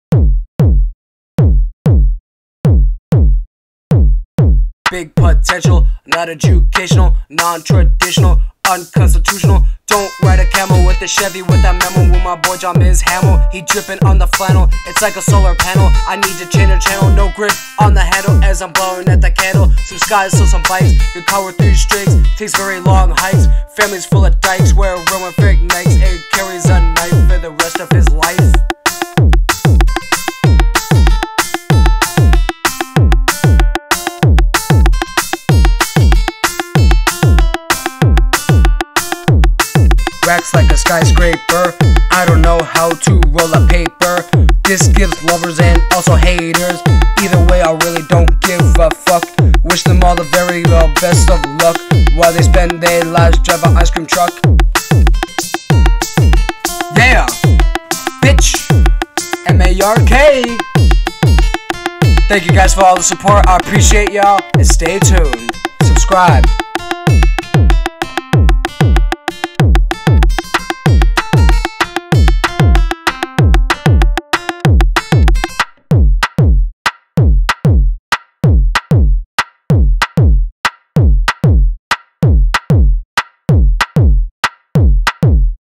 Big potential, not educational, non-traditional, unconstitutional. Don't ride a camel with the Chevy with that memo. With my boy John Miz Hamill, he dripping on the flannel. It's like a solar panel. I need to change the channel. No grip on the handle as I'm blowing at the candle. Some skies, so some bikes. Good car with 3 strings. Takes very long hikes. Families full of dykes. Wear a Roman fake nights. And carries a knife for the rest of his life. Racks like a skyscraper. I don't know how to roll a paper. This gives lovers and also haters. Either way, I really don't give a fuck. Wish them all the very best of luck while they spend their lives driving an ice cream truck. Yeah, bitch. Emay Rkay. Thank you guys for all the support. I appreciate y'all. And stay tuned. Subscribe.